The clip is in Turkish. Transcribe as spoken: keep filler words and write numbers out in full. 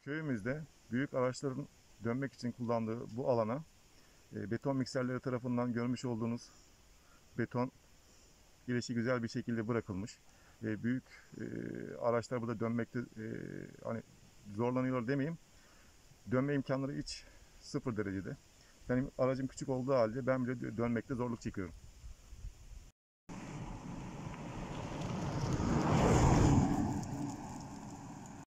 Köyümüzde büyük araçların dönmek için kullandığı bu alana e, beton mikserleri tarafından görmüş olduğunuz beton gelişi güzel bir şekilde bırakılmış. Ve büyük e, araçlar burada dönmekte e, hani zorlanıyor demeyeyim. Dönme imkanları hiç sıfır derecede. Benim aracım küçük olduğu halde ben bile dönmekte zorluk çekiyorum.